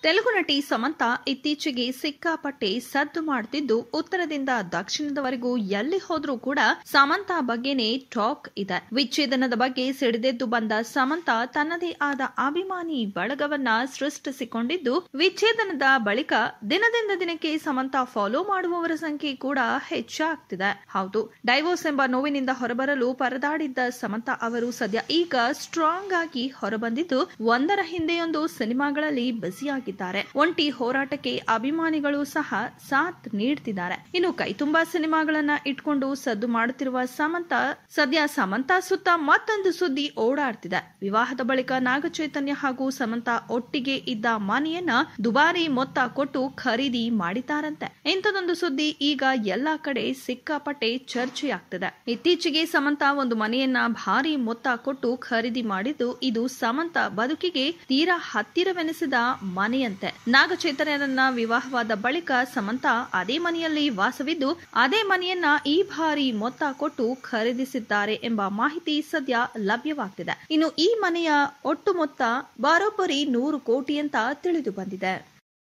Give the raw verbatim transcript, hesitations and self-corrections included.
ತೆಲುಗು ನಟಿ ಸಮಂತಾ ಇತ್ತೀಚೆಗೆ ಸಿಕ್ಕಾಪಟ್ಟೆ ಸದ್ದು ಮಾಡುತ್ತಿದ್ದು, ಉತ್ತರದಿಂದ ದಕ್ಷಿಣದವರೆಗೂ ಎಲ್ಲಿ ಹೋದ್ರೂ ಕೂಡ ಸಮಂತಾ ಬಗ್ಗೆನೇ ಟಾಕ್ ಇದೆ. ವಿಚ್ಛೇದನದ ಬಗ್ಗೆ ಸಿಡಿದೆದ್ದು ಬಂದ ಸಮಂತಾ ತನ್ನದೇ ಆದ ಅಭಿಮಾನಿ ಬಳಗವನ್ನ ಸೃಷ್ಟಿಸಿಕೊಂಡಿದ್ದು, ವಿಚ್ಛೇದನದ ಬಳಿಕ ದಿನದಿಂದ ದಿನಕ್ಕೆ ಸಮಂತಾ ಫಾಲೋ ಮಾಡುವವರ ಸಂಖ್ಯೆ ಕೂಡ ಹೆಚ್ಚಾಗ್ತಿದೆ. ಹೌದು, ಡೈವೋರ್ಸ್ ಎಂಬ ನೋವಿನಿಂದ ಹೊರಬರಲು ಪರದಾಡಿದ್ದ ಸಮಂತಾ ಅವರು ಸದ್ಯ ಈಗ ಸ್ಟ್ರಾಂಗ್ ಆಗಿ ಹೊರಬಂದಿದ್ದು, ಒಂದರ ಹಿಂದೆಯೊಂದು ಸಿನಿಮಾಗಳಲ್ಲಿ ಬ್ಯುಸಿಯಾಗಿದ್ದಾರೆ. ಒಂಟಿ ಹೋರಾಟಕ್ಕೆ ಅಭಿಮಾನಿಗಳು ಸಹ ಸಾಥ್ ನೀಡ್ತಿದ್ದಾರೆ. ಇನ್ನು ಕೈತುಂಬಾ ಸಿನಿಮಾಗಳನ್ನ ಇಟ್ಕೊಂಡು ಸದ್ದು ಮಾಡುತ್ತಿರುವ ಸಮಂತಾ ಸದ್ಯ ಸಮಂತಾ ಸುತ್ತ ಮತ್ತೊಂದು ಸುದ್ದಿ ಓಡಾಡ್ತಿದೆ. ವಿವಾಹದ ಬಳಿಕ ನಾಗಚೈತನ್ಯ ಹಾಗೂ ಸಮಂತಾ ಒಟ್ಟಿಗೆ ಇದ್ದ ಮನೆಯನ್ನ ದುಬಾರಿ ಮೊತ್ತ ಕೊಟ್ಟು ಖರೀದಿ ಮಾಡಿದ್ದಾರಂತೆ. ಇಂಥದೊಂದು ಸುದ್ದಿ ಈಗ ಎಲ್ಲಾ ಕಡೆ ಸಿಕ್ಕಾಪಟ್ಟೆ ಚರ್ಚೆಯಾಗ್ತಿದೆ. ಇತ್ತೀಚೆಗೆ ಸಮಂತಾ ಒಂದು ಮನೆಯನ್ನ ಭಾರಿ ಮೊತ್ತ ಕೊಟ್ಟು ಖರೀದಿ ಮಾಡಿದ್ದು, ಇದು ಸಮಂತಾ ಬದುಕಿಗೆ ತೀರಾ ಹತ್ತಿರವೆನಿಸಿದ ಮನೆಯಂತೆ. ನಾಗಚೈತನ್ಯರನ್ನ ವಿವಾಹವಾದ ಬಳಿಕ ಸಮಂತಾ ಅದೇ ಮನೆಯಲ್ಲಿ ವಾಸವಿದ್ದು, ಅದೇ ಮನೆಯನ್ನ ಈ ಭಾರಿ ಮೊತ್ತ ಕೊಟ್ಟು ಖರೀದಿಸಿದ್ದಾರೆ ಎಂಬ ಮಾಹಿತಿ ಸದ್ಯ ಲಭ್ಯವಾಗ್ತಿದೆ. ಇನ್ನು ಈ ಮನೆಯ ಒಟ್ಟು ಮೊತ್ತ ಬರೋಬ್ಬರಿ ನೂರು ಕೋಟಿ ಅಂತ ತಿಳಿದು ಬಂದಿದೆ.